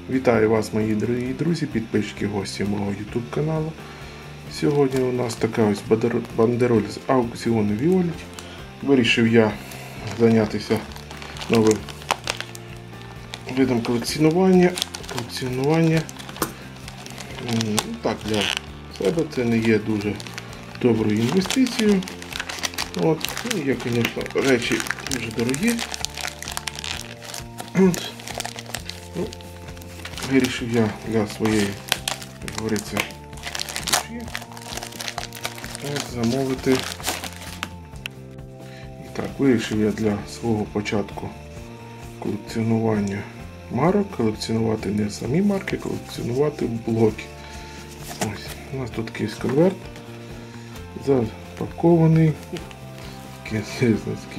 Вітаю вас, мої дорогі друзі, підписчики, гості мого YouTube каналу. Сьогодні у нас така ось бандероль з аукціону Віоліт. Вирішив я зайнятися новим видом колекціонування. Так, для себе це не є дуже доброю інвестицією. Є, звісно, речі дуже дорогі. Вирішив я для своєї, як говориться, душі замовити. І так, вирішив я для свого початку колекціонування марок, колекціонувати не самі марки, колекціонувати блоки. Ось, у нас тут такий конверт запакований, такий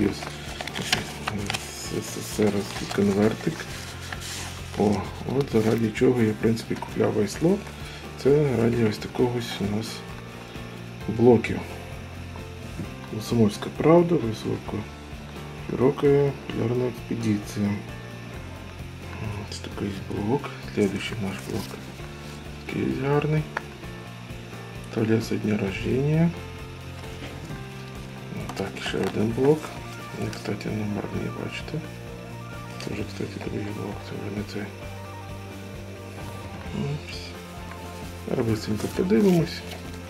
СССРський конвертик. От заради чого я, в принципі, купляв весь лот. Це раді ось такого у нас блоків. Комсомольська правда, високо широка полярна експедиція. Ось такий блок. Следующий наш блок. Такий гарний. Вставляється дня рождения. Так, ще один блок. Кстати, номерний, бачите. Це вже, кстати, другий блок, це вже не цей. Зараз быстренько подивимось.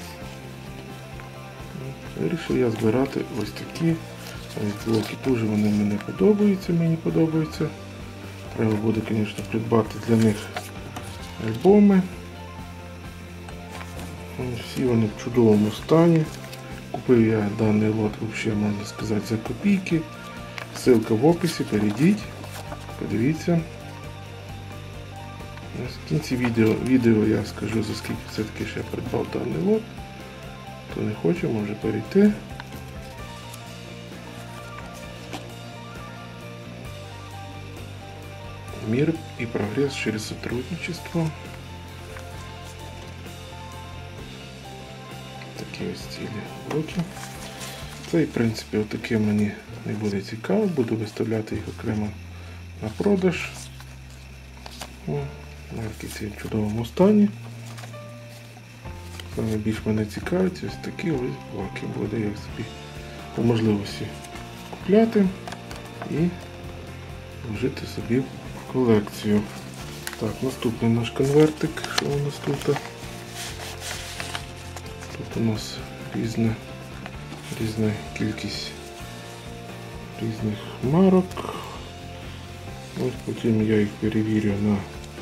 Вирішив я збирати ось такі блоки. Дуже вони мені подобаються. Треба буде, звісно, придбати для них альбоми. Всі вони в чудовому стані. Купив я даний лот, взагалі, можна сказати, за копійки. Ссылка в описі, перейдіть. Подивіться. В кінці відео я скажу, за скільки все-таки ще придбав даний лот. Хто не хоче, може перейти. Мир и прогресс через сотрудничество. Такі ось цілі блоки. Це, в принципі, отаке мені не буде цікаво. Буду виставляти їх окремо на продаж. Марки ці в чудовому стані. Саме більш мене цікавить ось такі ось блоки. Буду їх собі по можливості купляти і вжити собі в колекцію. Так, наступний наш конвертик. Що у нас тут? Тут у нас різна кількість різних марок. Ось потім я їх перевірю на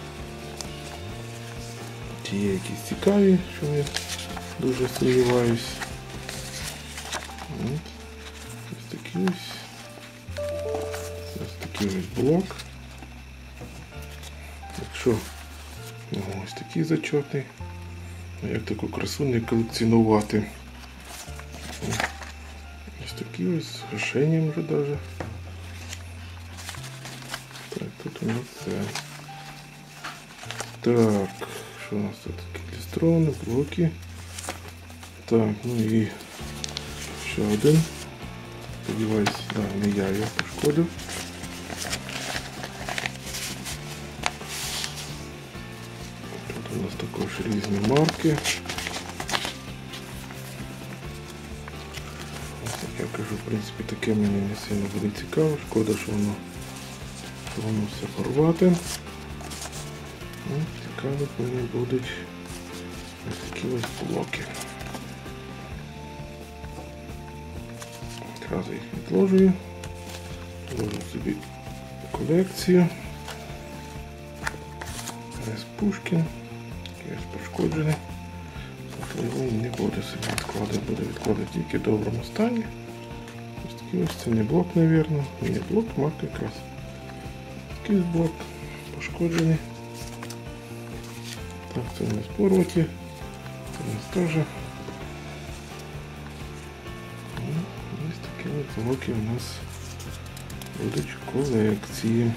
ті якісь цікаві, що я дуже сумніваюсь. Ось такий ось блок. Якщо ось такий зачетний, як таку красу не колекціонувати. Ось такий ось з грошенням вже даже. Так, тут у нас це. Так, що у нас тут такі ілюстровані блоки. Так, ну і ще один. Сподіваюсь, не я його пошкодив. Тут у нас також різні марки. Як я кажу, в принципі, таке мені не сильно буде цікаво. Шкода, що воно все порвати. Цікаво мені будуть ось такі ось блоки. Одразу їх відложую. Вложу собі колекцію. Ось Пушкін. Ось пошкоджений. Його не буду собі відкладати, буду відкладати тільки в доброму стані. Ось такий ось це не блок, мабуть. Не блок, марка якраз. Такий блок пошкоджений. Так, це у нас порваті. Це у нас теж. Ось такі ось блоки у нас будуть в колекції.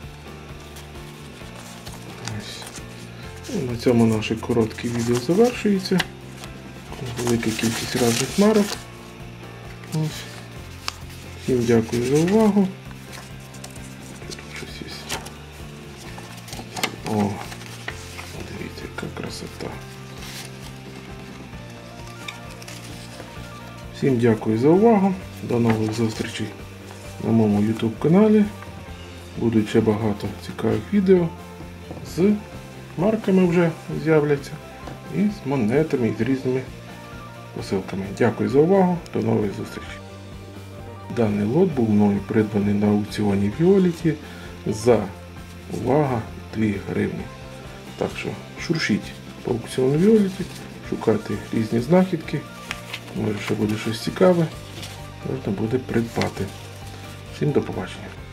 Ось. На цьому наше коротке відео завершується. Велика кількість різних марок. Ось. Всім дякую за увагу. Тут щось є. О! Всім дякую за увагу. До нових зустрічей на моєму YouTube каналі. Будуть ще багато цікавих відео з марками вже з'являться і з монетами, і з різними посилками. Дякую за увагу. До нових зустрічей. Даний лот був мною придбаний на аукціоні Violet за, увага, 2 гривні. Так що шуршіть по аукціону Violet, шукайте різні знахідки. Може ще буде щось цікаве, можна буде придбати. Всім до побачення.